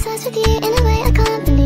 obsessed with you in a way I can't believe.